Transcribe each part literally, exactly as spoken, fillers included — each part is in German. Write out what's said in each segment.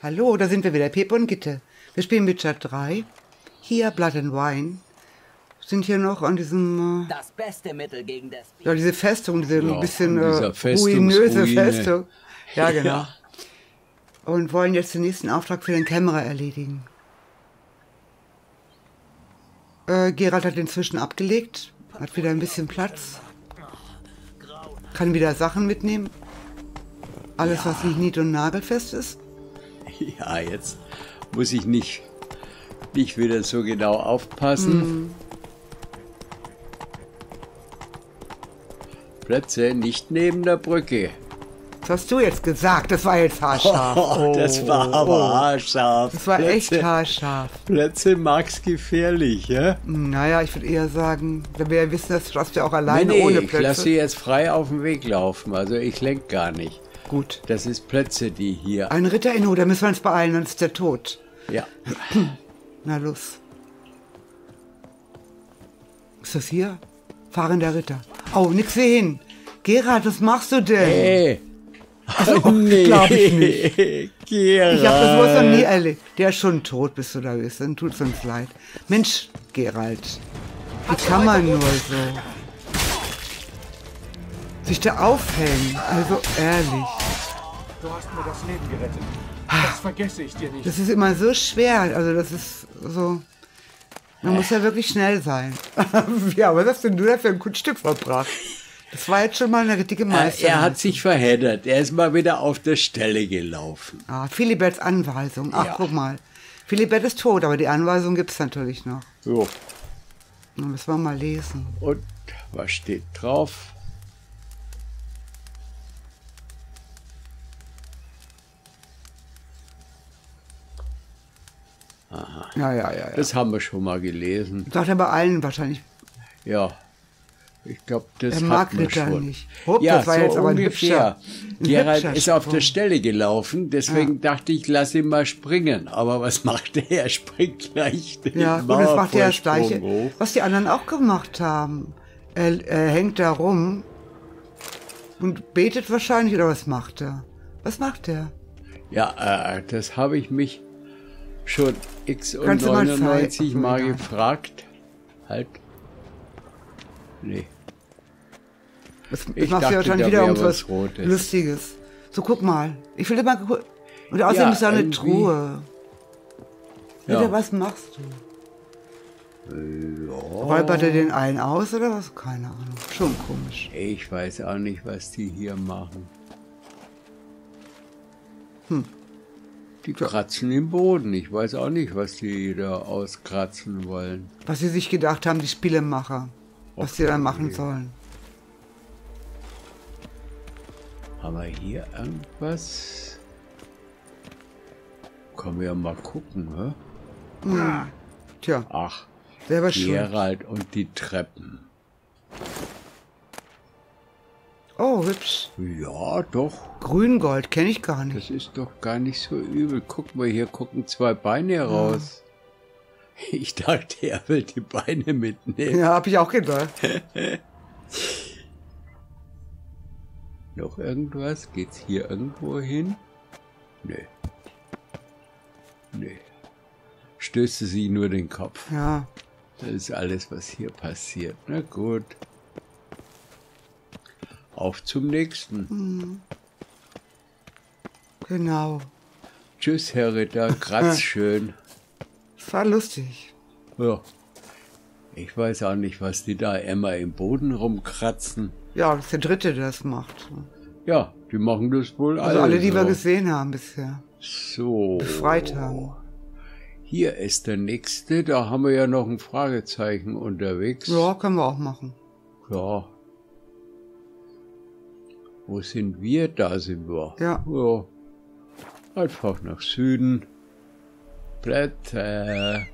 Hallo, da sind wir wieder, Pepe und Gitte. Wir spielen Witcher drei. Hier, Blood and Wine. Sind hier noch an diesem... Äh, das beste Mittel gegen das... Ja, diese Festung, diese ja, ein bisschen äh, ruinöse ruinöse Festung. Ja, genau. Ja. Und wollen jetzt den nächsten Auftrag für den Kämmerer erledigen. Äh, Geralt hat inzwischen abgelegt. Hat wieder ein bisschen Platz. Kann wieder Sachen mitnehmen. Alles, Ja. was nicht nied- und nagelfest ist. Ja, jetzt muss ich nicht, nicht wieder so genau aufpassen. Mm. Plätze nicht neben der Brücke. Was hast du jetzt gesagt? Das war jetzt haarscharf. Oh, das war aber haarscharf. Das war echt Plätze, haarscharf. Plätze mag's gefährlich, ja? Naja, ich würde eher sagen, wenn wir ja wissen, das schaffst du ja auch alleine nee, nee, ohne ich Plätze. lasse sie jetzt frei auf dem Weg laufen. Also ich lenk gar nicht. Gut. Das ist Plätze, die hier... Ein Ritter in Not, da müssen wir uns beeilen, sonst ist der tot. Ja. Na los. Ist das hier? Fahrender Ritter. Oh, nix wie hin. Gerald, was machst du denn? Hey. Also, nee, glaub ich nicht. Gerald. Ich habe das sowas noch nie erlebt. Der ist schon tot, bis du da bist. Dann tut's uns leid. Mensch, Gerald. Wie kann man nur so sich da aufhängen? Also ehrlich. Du hast mir das Leben gerettet. Das vergesse ich dir nicht. Das ist immer so schwer. Also das ist so... Man muss ja wirklich schnell sein. Ja, was hast denn du da für ein Kunststück verbracht? Das war jetzt schon mal eine richtige Meisterleistung. Er hat sich verheddert. Er ist mal wieder auf der Stelle gelaufen. Ah, Philiberts Anweisung. Ach, Ja. guck mal. Philibert ist tot, aber die Anweisung gibt's natürlich noch. So. Dann müssen wir mal lesen. Und was steht drauf? Aha. Ja, ja, ja. ja. Das haben wir schon mal gelesen. Sagt er bei allen wahrscheinlich. Ja. Ich glaube, das Er hat mag man Ritter schon. nicht. Hopp, ja, das war so jetzt aber ein ungefähr. hübscher, ein Gerald hübscher ist auf Sprung. der Stelle gelaufen, deswegen dachte ich, lass ihn mal springen. Aber was macht er? Er springt gleich den Ja, gut, das macht er das Mauervorsprung Gleiche, hoch. was die anderen auch gemacht haben. Er, er hängt da rum und betet wahrscheinlich, oder was macht er? Was macht er? Ja, äh, das habe ich mich schon x und Kannst du mal neunundneunzig zeigen? Mal Ja. gefragt. Halt. Nee. Das, das Ich machst du dachte, ja wahrscheinlich da wieder wär um was was Rotes. Lustiges. So, guck mal. Ich will dir mal... gu- Und außerdem Ja, ist da eine irgendwie- Truhe. Ja. Wieder, was machst du? Räubert er den einen aus oder was? Keine Ahnung. Schon komisch. Ich weiß auch nicht, was die hier machen. Hm. Die kratzen im Boden. Ich weiß auch nicht, was die da auskratzen wollen. Was sie sich gedacht haben, die Spielemacher. Was Och, sie dann machen je. sollen. Haben wir hier irgendwas? Können wir ja mal gucken, hä? Hm. Tja, Ach, selber schuld. Gerald und die Treppen. Oh, hübsch. Ja, doch. Grüngold kenne ich gar nicht. Das ist doch gar nicht so übel. Guck mal, hier gucken zwei Beine raus. Ich dachte, er will die Beine mitnehmen. Ja, hab ich auch gedacht. Noch irgendwas? Geht's hier irgendwo hin? Nö. Nö. Stößte sie nur den Kopf. Ja. Das ist alles, was hier passiert. Na gut. Auf zum nächsten. Genau. Tschüss, Herr Ritter. Kratz schön. Das war lustig. Ja. Ich weiß auch nicht, was die da immer im Boden rumkratzen. Ja, das ist der Dritte, der das macht. Ja, die machen das wohl alle. Also alle, die so. wir gesehen haben bisher. So. Befreit haben. Hier ist der nächste. Da haben wir ja noch ein Fragezeichen unterwegs. Ja, können wir auch machen. Ja. Wo sind wir? Da sind wir. Ja. Ja. Einfach nach Süden. Blätter.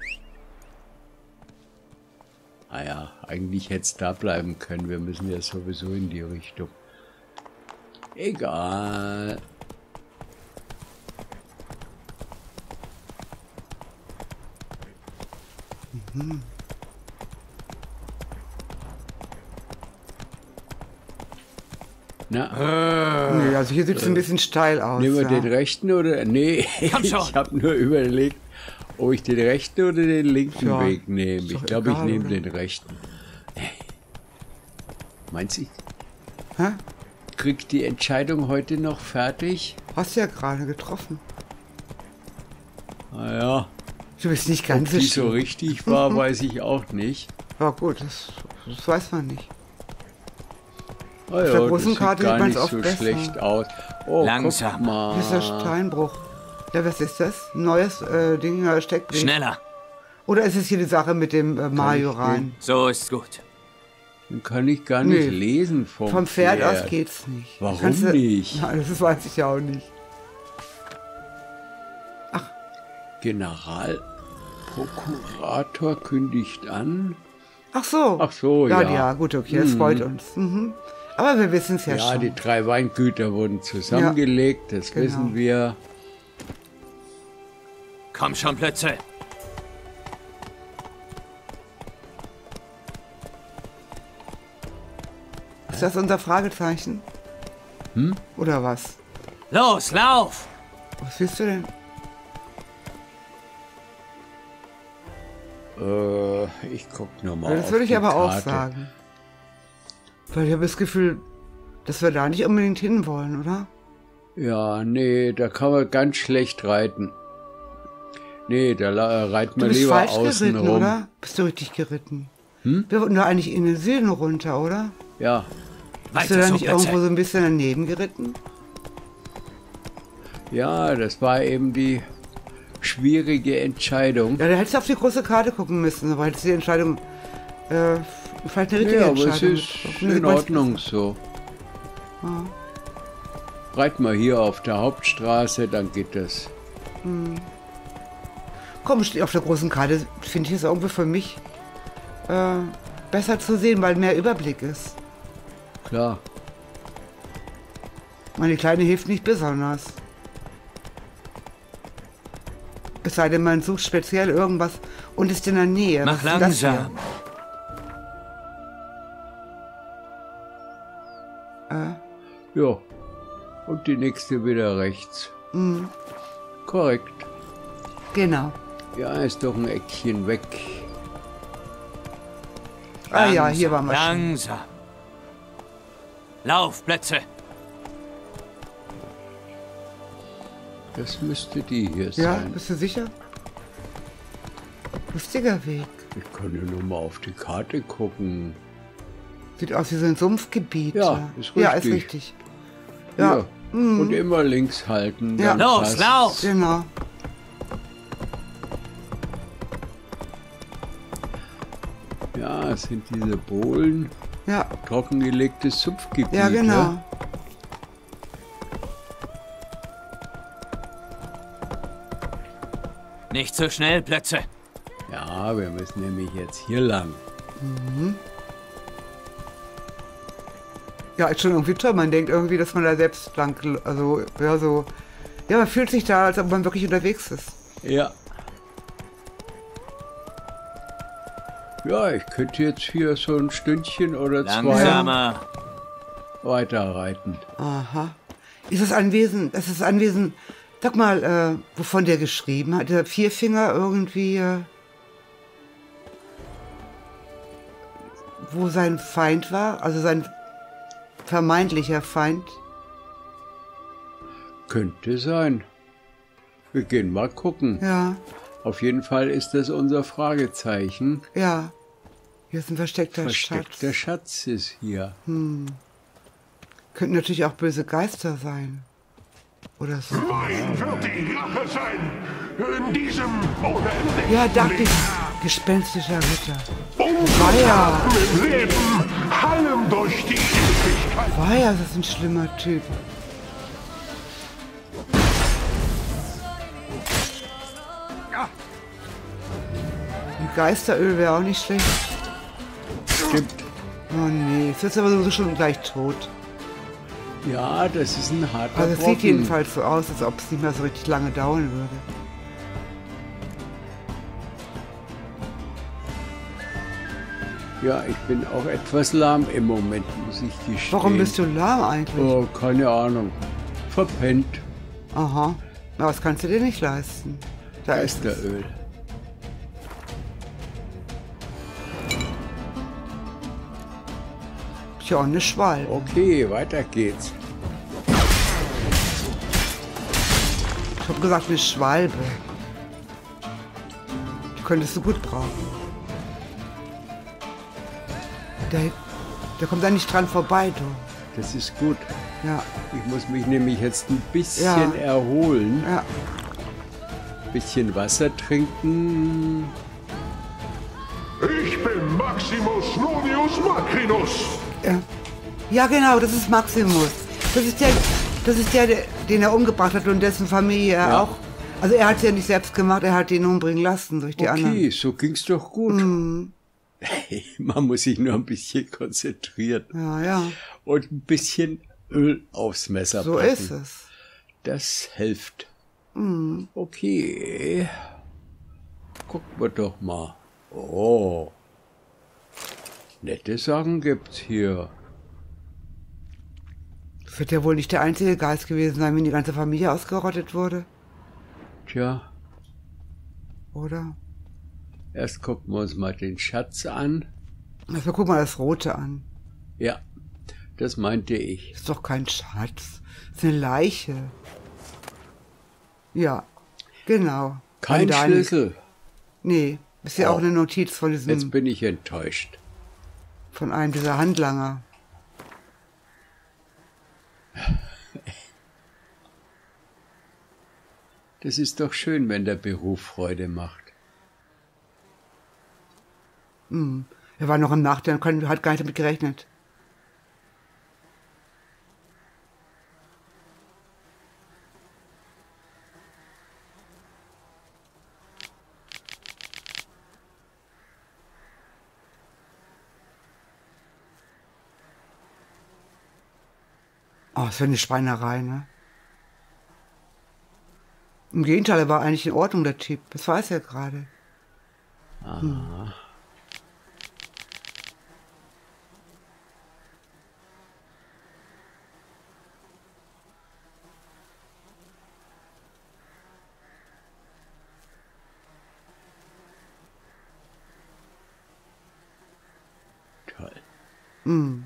Ah ja, eigentlich hätte es da bleiben können. Wir müssen ja sowieso in die Richtung. Egal. Mhm. Na, Nee, also hier sieht es ein bisschen steil aus. nehmen wir Ja. den rechten oder... Nee, Komm schon. ich habe nur überlegt, ob ich den rechten oder den linken Ja, Weg nehme. ist doch Ich glaube, ich egal, nehme oder? den rechten. Meinst du, ich Hä? krieg die Entscheidung heute noch fertig? Hast du ja gerade getroffen. Naja, Du bist nicht ob ganz die so sicher. richtig war, weiß ich auch nicht. Ja gut, das, das weiß man nicht. Ah ja, der großen das Karte sieht gar sieht man's nicht oft so besser. schlecht aus. Oh, Langsam. guck mal. Hier ist der Steinbruch. Ja, was ist das? Ein neues äh, Ding, äh, Steckding? Schneller. Oder ist es hier die Sache mit dem äh, Mario ich rein? So ist gut. Den kann ich gar nicht Nee. lesen vom, Vom Pferd, aus geht's nicht. Warum Kannst du- nicht? Nein, das weiß ich ja auch nicht. Generalprokurator kündigt an. Ach so. Ach so, ja. ja. Ja, gut, okay, das freut uns. Mhm. Aber wir wissen es ja, Ja, schon. die drei Weingüter wurden zusammengelegt, das genau. wissen wir. Komm schon, Plötze. Ist das unser Fragezeichen? Hm? Oder was? Los, lauf! Was willst du denn? Äh, ich guck nur mal. Das auf würde ich die aber auch Karte. sagen. Weil ich habe das Gefühl, dass wir da nicht unbedingt hin wollen, oder? Ja, nee, da kann man ganz schlecht reiten. Nee, da la- äh, reiten Du wir bist lieber falsch außen geritten, rum. oder? Bist du richtig geritten? Hm? Wir wollten doch eigentlich in den Süden runter, oder? Ja, Bist du Weiter da so, nicht irgendwo Plötze. so ein bisschen daneben geritten? ja, das war eben die schwierige Entscheidung. Ja, da hättest du auf die große Karte gucken müssen, aber hättest du die Entscheidung, äh, vielleicht eine richtige Ja, aber es Entscheidung ist getroffen. in Meinst du- Ordnung so. Reiten wir hier auf der Hauptstraße, dann geht das. Komm, steht auf der großen Karte, finde ich es irgendwie für mich äh, besser zu sehen, weil mehr Überblick ist. Klar. Meine Kleine hilft nicht besonders. Es sei denn, man sucht speziell irgendwas und ist in der Nähe. Mach Was ist das hier? langsam. Ja. Und die nächste wieder rechts. Korrekt. Genau. Ja, ist doch ein Eckchen weg. Ah ja, hier waren wir schon. Langsam. Lauf, Plötze. Das müsste die hier Ja, sein. bist du sicher? Lustiger Weg. Ich kann ja nur mal auf die Karte gucken. Sieht aus wie so ein Sumpfgebiet. Ja, ist Ja, ist richtig. richtig. Ja, Ja. Und immer links halten. Ja. dann Los, passt's. lauf! genau. Ja, es sind diese Bohlen. Ja, Trockengelegtes Sumpfgebiet. ja, genau. Ja? Nicht so schnell, Plötze. ja, wir müssen nämlich jetzt hier lang. Ja, ist schon irgendwie toll. Man denkt irgendwie, dass man da selbst lang, also, ja, so, ja, man fühlt sich da, als ob man wirklich unterwegs ist. Ja. Ja, ich könnte jetzt hier so ein Stündchen oder zwei Langsamer. weiter reiten. Aha. Ist das Anwesen, das ist das Anwesen, sag mal, äh, wovon der geschrieben hat, der Vierfinger irgendwie, äh, wo sein Feind war, also sein vermeintlicher Feind. Könnte sein. Wir gehen mal gucken. Ja, Auf jeden Fall ist das unser Fragezeichen. ja. Hier ist ein versteckter, Versteckter Schatz. Schatz ist hier. Könnten natürlich auch böse Geister sein. Oder so. Mein wird die Rache sein. In diesem unendlichen Ja, dachte ich, gespenstischer Ritter. Weia. Leben hallen durch die Ewigkeit. War ja, das ist ein schlimmer Typ. Ein Geisteröl wäre auch nicht schlecht. Stimmt. Oh nee, jetzt ist aber sowieso schon gleich tot. Ja, das ist ein harter Also es Brocken. sieht jedenfalls so aus, als ob es nicht mehr so richtig lange dauern würde. Ja, ich bin auch etwas lahm im Moment, muss ich gestehen. Warum bist du lahm eigentlich? Oh, keine Ahnung. Verpennt. Aha. Na, das kannst du dir nicht leisten. Da ist es. Geisteröl. Tja, und eine Schwalbe. Okay, weiter geht's. Ich hab gesagt, eine Schwalbe. Die könntest du gut brauchen. Der, der kommt da nicht dran vorbei, du. Das ist gut. Ja, Ich muss mich nämlich jetzt ein bisschen Ja. erholen. ja. Ein bisschen Wasser trinken. Ich bin Maximus Nonius Macrinus. Ja. Ja, genau, das ist Maximus. Das ist der, das ist der, der den er umgebracht hat und dessen Familie er Ja. auch. Also er hat es ja nicht selbst gemacht, er hat ihn umbringen lassen durch die Okay, anderen. so ging's doch gut. Mhm. Man muss sich nur ein bisschen konzentrieren Ja, ja, und ein bisschen Öl aufs Messer so packen. ist es. Das hilft. Mhm. Okay. Gucken wir doch mal. Oh. Nette Sachen gibt's hier. Das wird ja wohl nicht der einzige Geist gewesen sein, wenn die ganze Familie ausgerottet wurde, Tja, oder? erst gucken wir uns mal den Schatz an. Also guck mal das Rote an. Ja, das meinte ich. Ist doch kein Schatz. Das ist eine Leiche. Ja, genau. Kein Von deinem- Schlüssel. Nee, ist ja Oh. auch eine Notiz von Jetzt diesem, bin ich enttäuscht. von einem dieser Handlanger. Das ist doch schön, wenn der Beruf Freude macht. Er war noch im Nachteil und hat gar nicht damit gerechnet. Oh, das wäre eine Schweinerei, ne? Im Gegenteil, er war eigentlich in Ordnung, der Typ. Das weiß er gerade. Hm. Toll. Hm.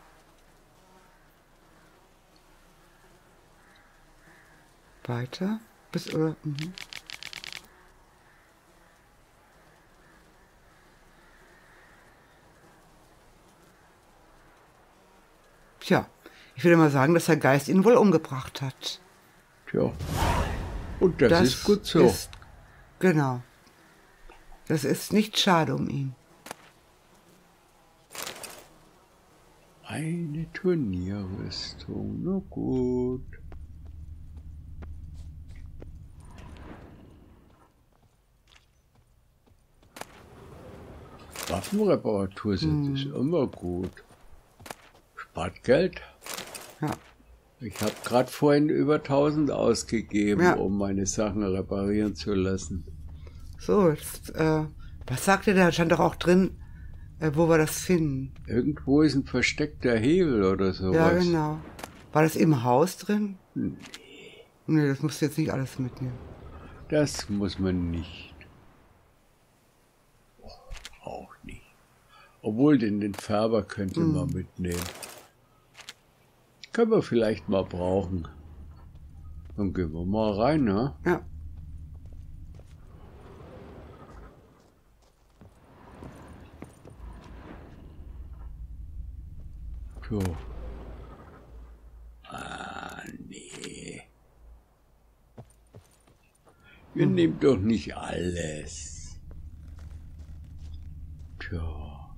Weiter? Bis, oder? Mhm. Tja, ich würde mal sagen, dass der Geist ihn wohl umgebracht hat. Tja. Und das, ist gut so. Ist, genau. Das ist nicht schade um ihn. Eine Turnierrüstung. Na gut. Waffenreparatur sind ist immer gut. Spart Geld. Ja. Ich habe gerade vorhin über tausend ausgegeben, Ja. um meine Sachen reparieren zu lassen. So, jetzt, äh, was sagte der? Stand doch auch drin, äh, wo wir das finden. Irgendwo ist ein versteckter Hebel oder sowas. Ja, genau. War das im Haus drin? Nee. Nee, das musst du jetzt nicht alles mitnehmen. Das muss man nicht. Oh, auch nicht. Obwohl, den, den Färber könnte Hm. man mitnehmen. Können wir vielleicht mal brauchen. Dann gehen wir mal rein, ne? Ja. So. Ah, nee. Wir nehmen doch nicht alles. Tja.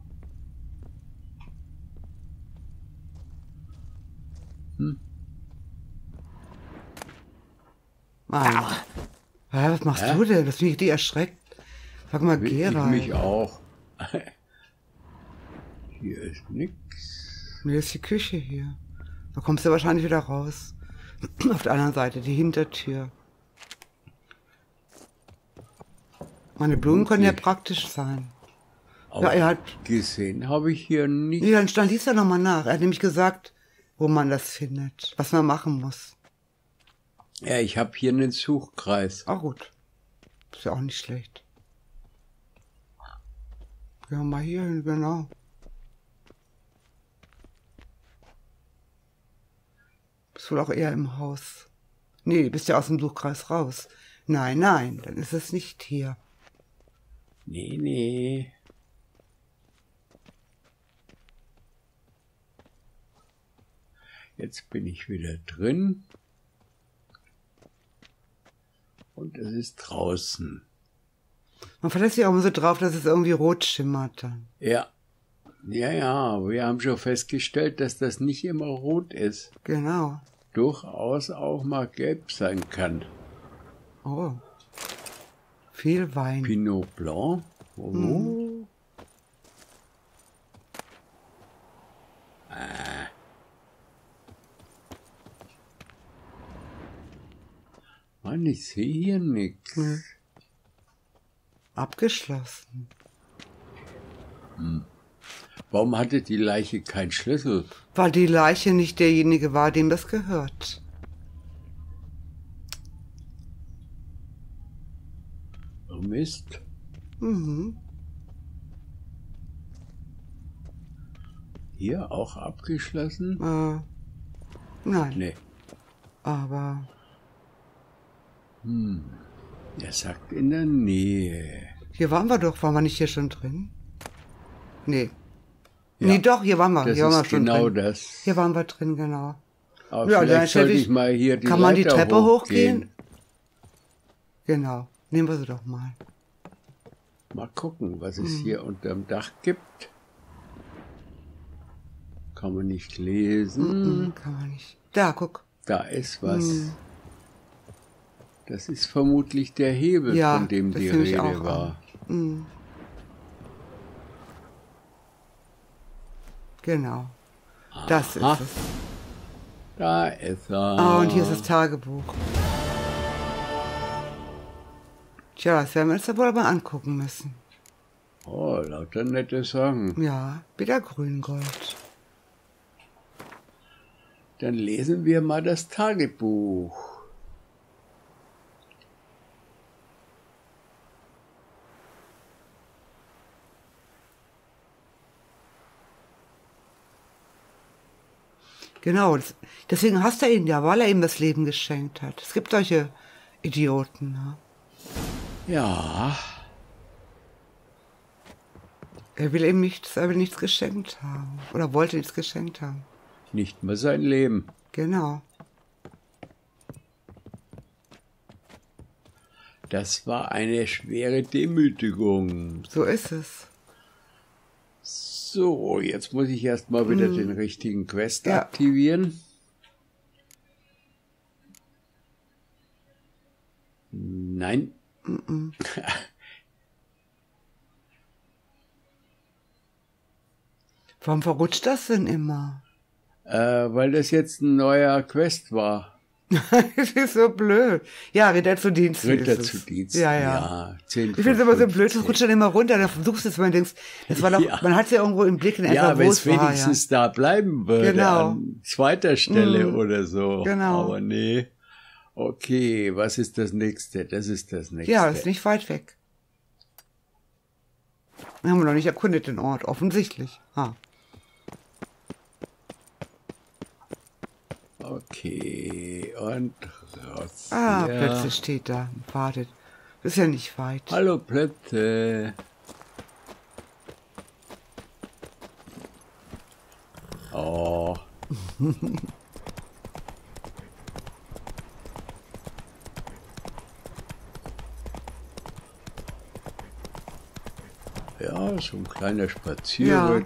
Mann. Hä, was machst Hä? du denn? Das mich die erschreckt. Sag mal, Ich Gerald. mich auch. Hier ist nix. Nee, ist die Küche hier. Da kommst du wahrscheinlich wieder raus. Auf der anderen Seite, die Hintertür. Meine Blumen können ja Wirklich? praktisch sein. Ja, er hat... Gesehen habe ich hier nicht. Nee, dann stand dies ja nochmal nach. Er hat nämlich gesagt, wo man das findet, was man machen muss. Ja, ich habe hier einen Suchkreis. Auch gut. Ist ja auch nicht schlecht. Gehen wir mal hier hin, genau. Bist wohl auch eher im Haus. Nee, du bist ja aus dem Suchkreis raus. Nein, nein, dann ist es nicht hier. Nee, nee. Jetzt bin ich wieder drin. Und es ist draußen. Man verlässt sich auch immer so drauf, dass es irgendwie rot schimmert dann. Ja. Ja, ja, wir haben schon festgestellt, dass das nicht immer rot ist. Genau. Durchaus auch mal gelb sein kann. Oh. Viel Wein. Pinot Blanc. Oh. Mhm. Ah. Mann, ich sehe hier nichts. Mhm. Abgeschlossen. Hm. Warum hatte die Leiche keinen Schlüssel? Weil die Leiche nicht derjenige war, dem das gehört. Oh Mist. Mhm. Hier auch abgeschlossen? Äh, nein. Nee. Aber... Hm. Er sagt in der Nähe. Hier waren wir doch. Waren wir nicht hier schon drin? Nee. Ja, nee, doch, hier waren wir. Das Hier waren wir ist schon genau drin. das. Hier waren wir drin, genau. Aber Ja, dann vielleicht stell sollte ich- ich mal hier die Kann man die Leiter Treppe hochgehen. hochgehen? Genau. Nehmen wir sie doch mal. Mal gucken, was Mhm. es hier unterm Dach gibt. Kann man nicht lesen. Mhm, kann man nicht. Da, guck. Da ist was. Mhm. Das ist vermutlich der Hebel, Ja, von dem das die nehme ich Rede auch war. Mhm. Genau. Das ist Aha. es. Da ist er. Ah, und hier ist das Tagebuch. Tja, das werden wir uns ja wohl mal angucken müssen. Oh, lauter nette Sachen. Ja, wieder Grüngold. Dann lesen wir mal das Tagebuch. Genau, das, deswegen hasst er ihn ja, weil er ihm das Leben geschenkt hat. Es gibt solche Idioten. Ne? Ja, Er will ihm nichts, er will nichts geschenkt haben. Oder wollte nichts geschenkt haben. nicht mehr sein Leben. Genau. Das war eine schwere Demütigung. So ist es. So, jetzt muss ich erstmal wieder den richtigen Quest Ja. aktivieren. Nein. Warum verrutscht das denn immer? Äh, weil das jetzt ein neuer Quest war. Das ist so blöd. Ja, Ritter zu Dienst. Ritter ist es. zu Dienst. Ja, ja. ja zehn Ich finde es immer so von blöd, das fünfzehn. rutscht dann immer runter, dann versuchst du es, man denkst, das war doch, Ja. man hat es ja irgendwo im Blick in etwa, Ja, wo wenn es es war, ja. wenigstens da bleiben würde, Genau. an zweiter Stelle Mhm. oder so. Genau. Aber nee. Okay, was ist das nächste? Das ist das nächste. Ja, das ist nicht weit weg. Wir haben noch nicht erkundet den Ort, offensichtlich. Ah. Okay, und raus. Ah, ja. plötzlich steht da, wartet. Das ist ja nicht weit. Hallo Plätze. Oh. Ja, so ein kleiner Spazierritt.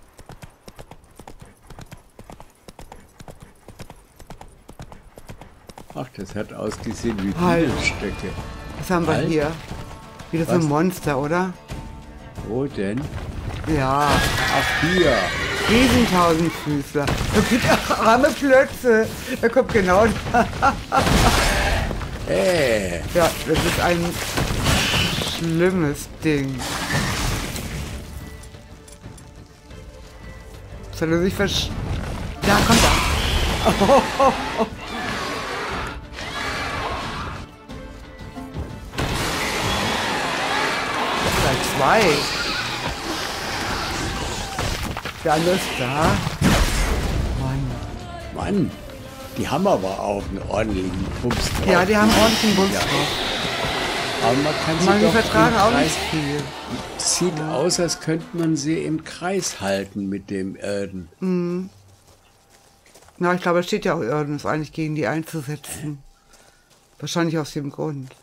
Ach, das hat ausgesehen wie Halt. Bienenstöcke. Was haben wir Halt. hier? Wieder so Was? ein Monster, oder? Wo denn? Ja, Ach, hier. Riesentausendfüßler. Da gibt ach, arme Plötze. Da kommt genau. Äh, Ja, das ist ein schlimmes Ding. Jetzt hat er sich versch... Da kommt er. Oh, oh, oh. Gleich zwei. Der andere ist da. Mann. Mann, die haben aber auch einen ordentlichen Bums drauf. Ja, die haben ordentlichen Bums Ja. drauf. Aber man kann sie Man, die doch vertragen im auch Kreis, nicht viel. sieht aus, als könnte man sie im Kreis halten mit dem Erden. Na, ich glaube, es steht ja auch irgendwas eigentlich gegen die einzusetzen. Wahrscheinlich aus dem Grund.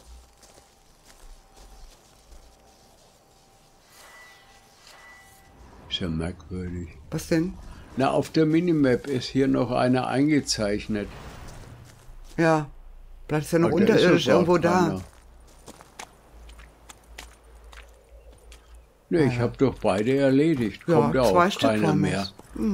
Ist ja merkwürdig. Was denn? Na, auf der Minimap ist hier noch einer eingezeichnet. Ja, vielleicht ist er noch Aber der ist unterirdisch ja gar irgendwo da. keiner. Ne, ich habe doch beide erledigt. Ja, Kommt ja zwei auch Stück keiner waren mehr. es.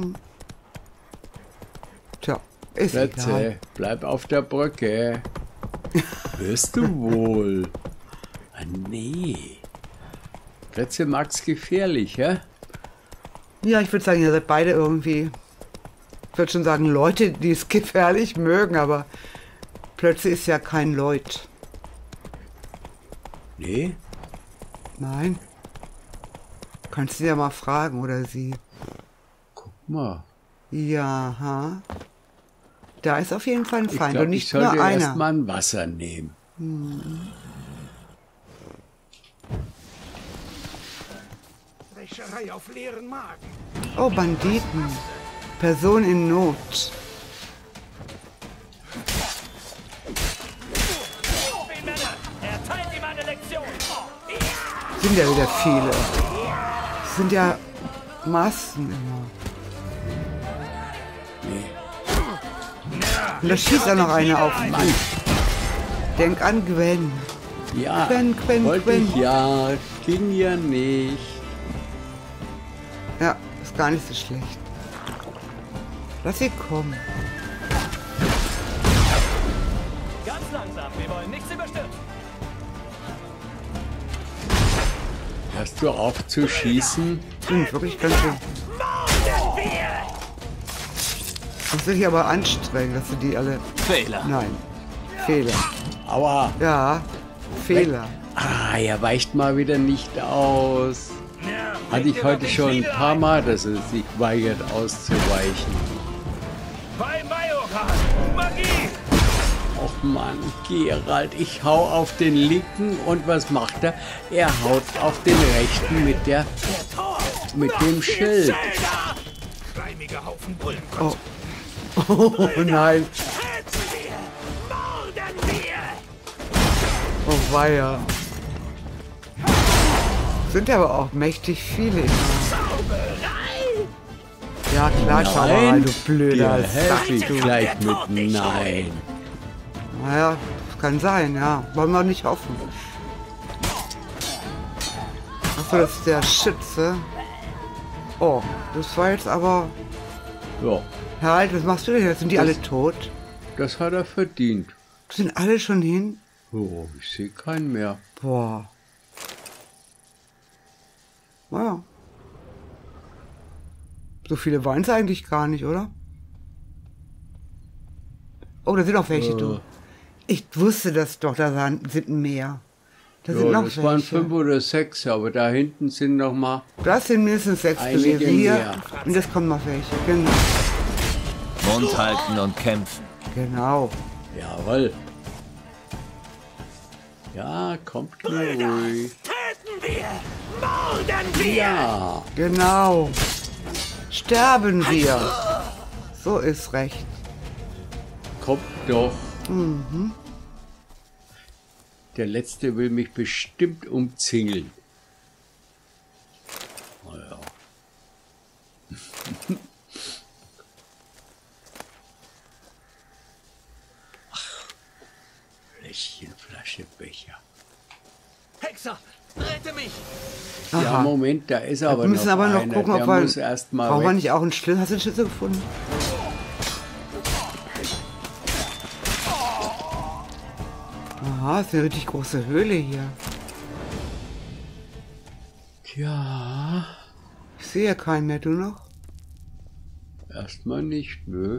Tja, ist egal. Plätze, bleib auf der Brücke. Hörst du wohl? Ah, nee. Plätze mag's gefährlich, hä? Ja, ich würde sagen, ihr seid beide irgendwie, ich würde schon sagen, Leute, die es gefährlich mögen, aber plötzlich ist ja kein Leut. Nee? Nein. Kannst du ja mal fragen, oder sie. Guck mal. Ja, ha. Da ist auf jeden Fall ein Ich Feind glaube, und ich nicht sollte nur einer. erst mal ein Wasser nehmen. Wäscherei auf leeren Magen. Oh, Banditen. Person in Not. Sind ja wieder viele. Es sind ja Massen immer. Und da schießt auch noch einer auf mich. Denk an Gwen. Ja, Gwen, Gwen, wollte Gwen. ich ja. Ging ja nicht. Ja, ist gar nicht so schlecht. Lass sie kommen. Ganz langsam, wir wollen nichts überstürzen. Hörst du auf zu schießen? Sind wirklich ganz schön. Das will ich aber anstrengen, dass du die alle... Fehler. Nein. Fehler. Aua. Ja, Fehler. Ah, er weicht mal wieder nicht aus. Hatte ich heute schon ein paar Mal, dass er sich weigert auszuweichen. Bei Majoran, Magie! Och Mann, Gerald, ich hau auf den linken und was macht er? Er haut auf den rechten mit der... mit dem Schild. Schleimiger Haufen Bullen. Oh. Oh nein. Oh weia. Sind aber auch mächtig viele. Ja klar, Zauberei, du blöder dir helfe ich Sack, du. gleich mit Nein. Naja, das kann sein, ja. Wollen wir nicht hoffen. Achso, das ist der Schütze. Oh, das war jetzt aber... Ja, Herr Alt, was machst du denn jetzt? Sind die alle tot? das hat er verdient. Sind alle schon hin? Oh, ich sehe keinen mehr. Boah. Naja. So viele waren es eigentlich gar nicht, oder? Oh, da sind noch welche, Äh. du. Ich wusste das doch, da waren- sind mehr. Da sind Ja, noch das waren welche. fünf oder sechs, aber da hinten sind noch mal... Das sind mindestens sechs Einige gewesen. Hier. mehr. Und es kommen noch welche. Genau. Mund halten und kämpfen. Genau. Jawohl. Ja, kommt nur ruhig. Töten wir! Morden wir! Ja, Genau. Sterben wir. So ist recht. kommt doch. Der Letzte will mich bestimmt umzingeln. Naja. Ach, Fläschchen, Flasche, Becher. Hexer, rette mich! Ja, Aha. Moment, da ist aber Wir müssen noch aber noch einer. gucken, Der ob wir... muss erst mal Brauchen wir weg. nicht auch einen Schlüssel? Hast du einen Schlüssel gefunden? Aha, ist eine richtig große Höhle hier. Ja, Ich sehe keinen mehr, du noch? Erstmal nicht, nö.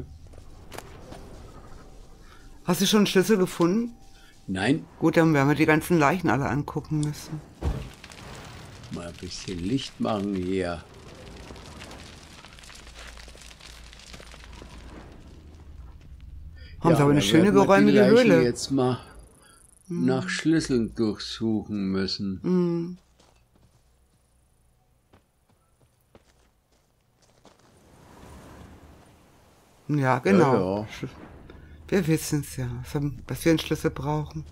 Hast du schon einen Schlüssel gefunden? Nein, Gut, dann werden wir die ganzen Leichen alle angucken müssen. mal ein bisschen Licht machen hier. Haben sie aber eine da schöne werden wir die geräumige Leichen Höhle. jetzt mal nach Schlüsseln durchsuchen müssen. Mhm. Ja, genau. Ja, ja. Wir wissen es ja, dass wir einen Schlüssel brauchen.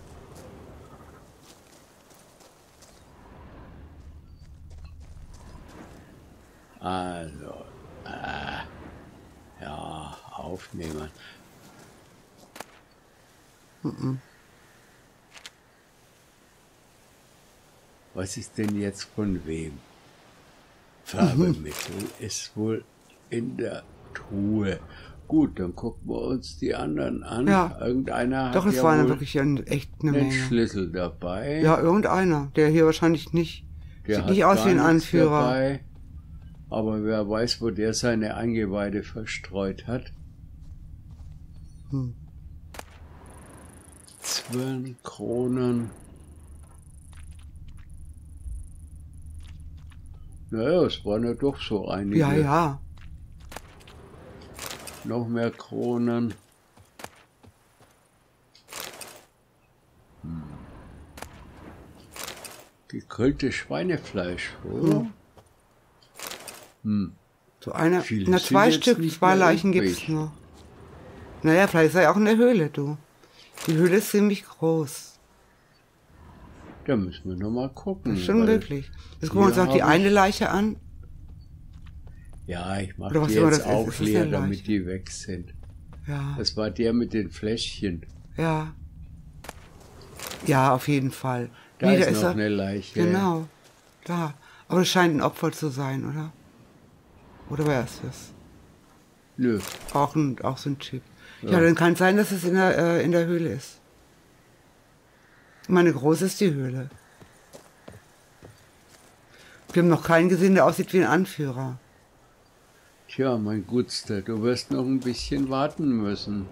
Also, äh, ja, aufnehmen. Mhm. Was ist denn jetzt von wem? Färbemittel ist wohl in der Truhe. Gut, dann gucken wir uns die anderen an. Ja. Irgendeiner Doch, hat es ja waren wohl wirklich ein, echt eine einen Menge. Schlüssel dabei. Ja, irgendeiner, der hier wahrscheinlich nicht, der sieht hat nicht aus gar wie ein nichts Anführer. Dabei. Aber wer weiß, wo der seine Eingeweide verstreut hat. Hm. Zwölf Kronen. Naja, es waren ja doch so einige. Ja, ja. Noch mehr Kronen. Hm. Gegrilltes Schweinefleisch, oder? Hm. Hm. So eine, Viele na sind zwei jetzt Stück, nicht zwei mehr Leichen übrig. gibt's noch. Naja, vielleicht ist er ja auch in der Höhle, du. Die Höhle ist ziemlich groß. Da müssen wir noch mal gucken. Das ist schon weil- möglich. Jetzt gucken wir uns hier noch die hab ich- eine Leiche an. Ja, ich mache Oder was die immer jetzt das ist. auch Ist das leer, eine damit Leiche? die weg sind. Ja, Das war der mit den Fläschchen. ja. Ja, auf jeden Fall. Da Nee, ist da noch er. eine Leiche. Genau, da. Aber es scheint ein Opfer zu sein, oder? Oder wer ist das? Nö. Auch, ein, auch so ein Typ. Ja, Ja. dann kann es sein, dass es in der, äh, in der Höhle ist. Ich meine, groß ist die Höhle. Wir haben noch keinen gesehen, der aussieht wie ein Anführer. Tja, mein Gutster, du wirst noch ein bisschen warten müssen.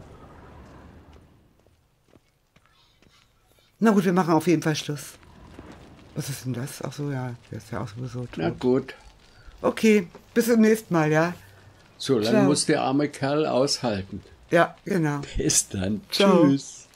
Na gut, wir machen auf jeden Fall Schluss. Was ist denn das? Ach so, ja, der ist ja auch sowieso tot. Na gut. Okay, bis zum nächsten Mal, ja? So lange Ciao. muss der arme Kerl aushalten. Ja, genau. Bis dann. Ciao. Tschüss.